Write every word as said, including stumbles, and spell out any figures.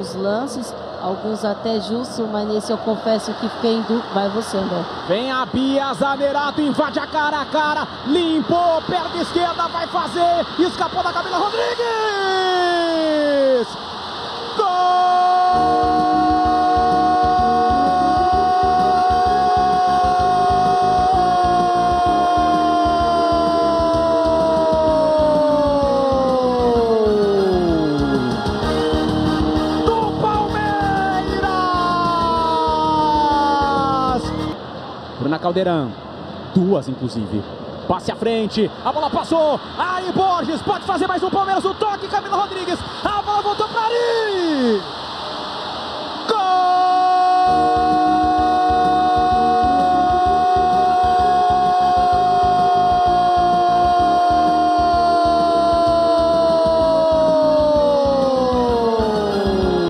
Os lances, alguns até justos, mas nesse eu confesso que fiquei em dúvida. Vai você, André. Vem a Bia Zanerato, invade a cara a cara, limpou, perna esquerda, vai fazer, escapou da Camila Rodrigues! Gol! Bruna Caldeirão, duas inclusive, passe à frente, a bola passou, aí Borges pode fazer mais um Palmeiras, o toque, Camila Rodrigues, a bola voltou para Ari!